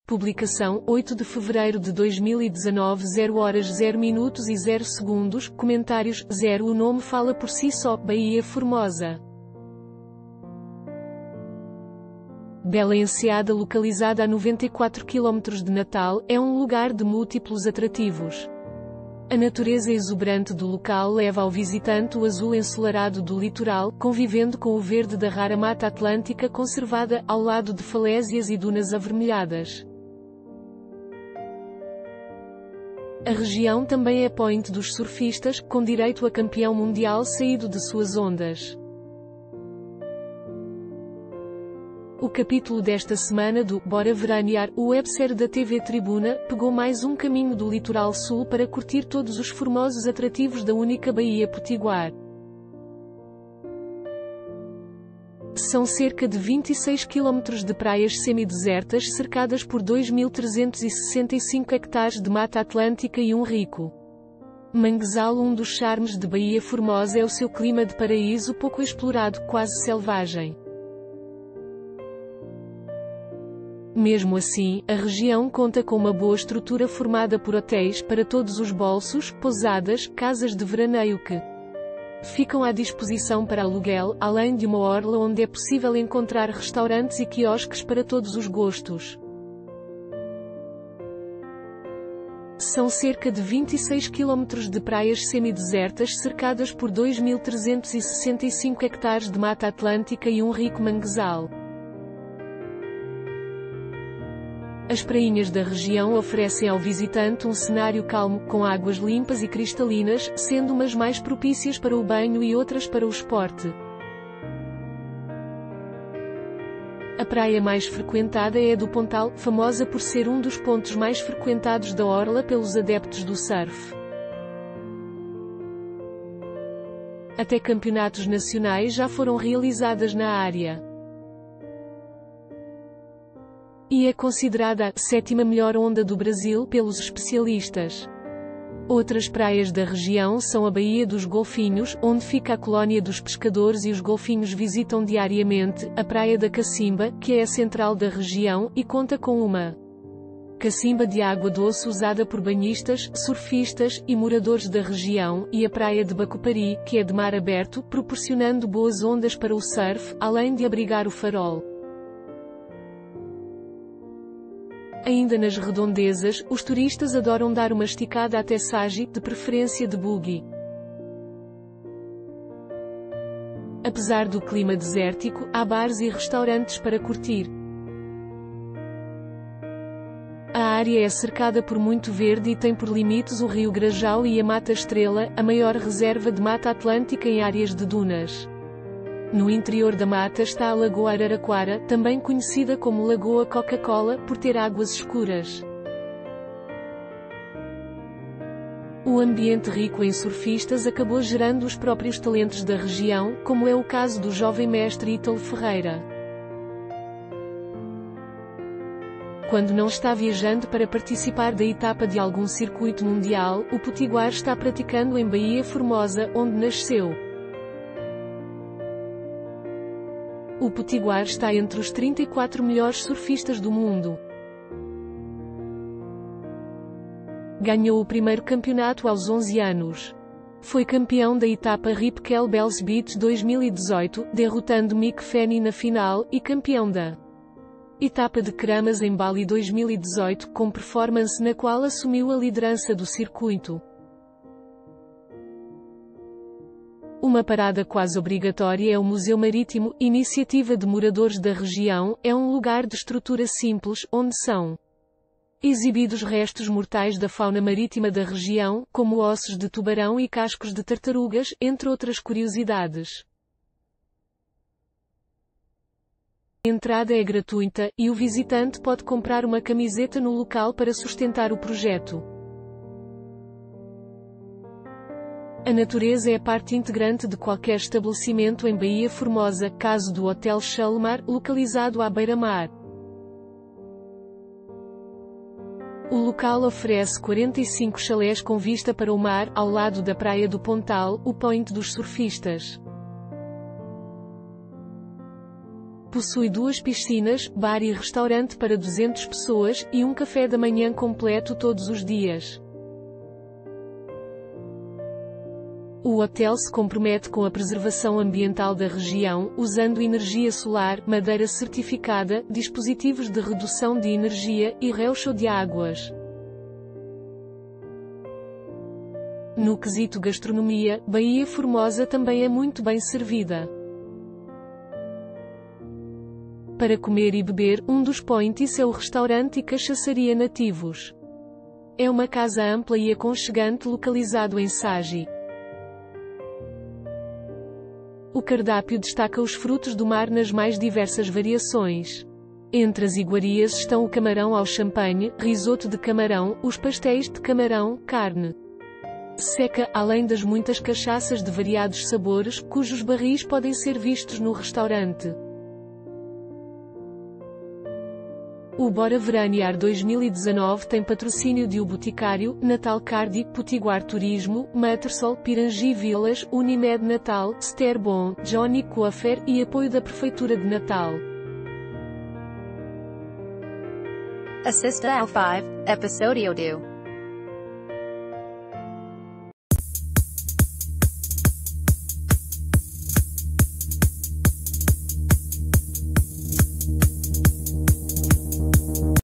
Publicação, 8 de fevereiro de 2019, 0 horas 0 minutos e 0 segundos. Comentários, 0. O nome fala por si só, Baía Formosa. Bela Enseada, localizada a 94 km de Natal, é um lugar de múltiplos atrativos. A natureza exuberante do local leva ao visitante o azul ensolarado do litoral, convivendo com o verde da rara Mata Atlântica conservada, ao lado de falésias e dunas avermelhadas. A região também é point dos surfistas, com direito a campeão mundial saído de suas ondas. O capítulo desta semana do Bora Veranear, o websérie da TV Tribuna, pegou mais um caminho do litoral sul para curtir todos os formosos atrativos da única Baía Potiguar. São cerca de 26 km de praias semidesertas cercadas por 2.365 hectares de mata atlântica e um rico manguezal. Um dos charmes de Baía Formosa é o seu clima de paraíso pouco explorado, quase selvagem. Mesmo assim, a região conta com uma boa estrutura formada por hotéis para todos os bolsos, pousadas, casas de veraneio que ficam à disposição para aluguel, além de uma orla onde é possível encontrar restaurantes e quiosques para todos os gostos. São cerca de 26 km de praias semidesertas cercadas por 2.365 hectares de mata atlântica e um rico manguezal. As prainhas da região oferecem ao visitante um cenário calmo, com águas limpas e cristalinas, sendo umas mais propícias para o banho e outras para o esporte. A praia mais frequentada é a do Pontal, famosa por ser um dos pontos mais frequentados da orla pelos adeptos do surf. Até campeonatos nacionais já foram realizadas na área. E é considerada a sétima melhor onda do Brasil pelos especialistas. Outras praias da região são a Baía dos Golfinhos, onde fica a colónia dos pescadores e os golfinhos visitam diariamente, a Praia da Cacimba, que é a central da região, e conta com uma cacimba de água doce usada por banhistas, surfistas e moradores da região, e a Praia de Bacupari, que é de mar aberto, proporcionando boas ondas para o surf, além de abrigar o farol. Ainda nas redondezas, os turistas adoram dar uma esticada até Sagi, de preferência de buggy. Apesar do clima desértico, há bares e restaurantes para curtir. A área é cercada por muito verde e tem por limites o Rio Grajal e a Mata Estrela, a maior reserva de mata atlântica em áreas de dunas. No interior da mata está a Lagoa Araraquara, também conhecida como Lagoa Coca-Cola, por ter águas escuras. O ambiente rico em surfistas acabou gerando os próprios talentos da região, como é o caso do jovem mestre Ítalo Ferreira. Quando não está viajando para participar da etapa de algum circuito mundial, o potiguar está praticando em Baía Formosa, onde nasceu. O potiguar está entre os 34 melhores surfistas do mundo. Ganhou o primeiro campeonato aos 11 anos. Foi campeão da etapa Ripkel Bells Beach 2018, derrotando Mick Fanny na final, e campeão da etapa de Keramas em Bali 2018, com performance na qual assumiu a liderança do circuito. Uma parada quase obrigatória é o Museu Marítimo, iniciativa de moradores da região. É um lugar de estrutura simples, onde são exibidos restos mortais da fauna marítima da região, como ossos de tubarão e cascos de tartarugas, entre outras curiosidades. A entrada é gratuita, e o visitante pode comprar uma camiseta no local para sustentar o projeto. A natureza é parte integrante de qualquer estabelecimento em Baía Formosa, caso do Hotel Shalimar, localizado à beira-mar. O local oferece 45 chalés com vista para o mar, ao lado da Praia do Pontal, o point dos surfistas. Possui 2 piscinas, bar e restaurante para 200 pessoas, e um café da manhã completo todos os dias. O hotel se compromete com a preservação ambiental da região, usando energia solar, madeira certificada, dispositivos de redução de energia, e reucho de águas. No quesito gastronomia, Baía Formosa também é muito bem servida. Para comer e beber, um dos points é o restaurante e cachaçaria Nativos. É uma casa ampla e aconchegante localizado em Sagi. O cardápio destaca os frutos do mar nas mais diversas variações. Entre as iguarias estão o camarão ao champanhe, risoto de camarão, os pastéis de camarão, carne seca, além das muitas cachaças de variados sabores, cujos barris podem ser vistos no restaurante. O Bora Veranear 2019 tem patrocínio de O Boticário, Natal Cardi, Potiguar Turismo, Matersol, Pirangi Vilas, Unimed Natal, Sterbon, Johnny Coafer e apoio da Prefeitura de Natal. Assista ao 5 episódio do